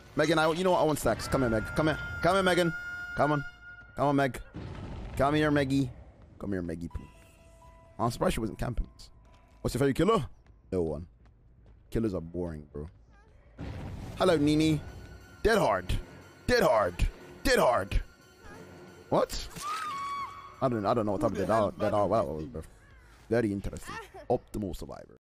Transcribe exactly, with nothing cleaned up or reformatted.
Megan, I, you know what? I want stacks. Come here, Meg. Come here. Come here, Megan. Come on. Come on, Meg. Come here, Meggie. Come here, Meggie. I'm surprised she wasn't camping. What's your favorite killer? No one. Killers are boring, bro. Hello, Nini. Dead hard. Dead hard. Dead hard. What? I don't. I don't know what type of dead hard. Dead hard. Wow, bro. Very interesting. Optimal survivor.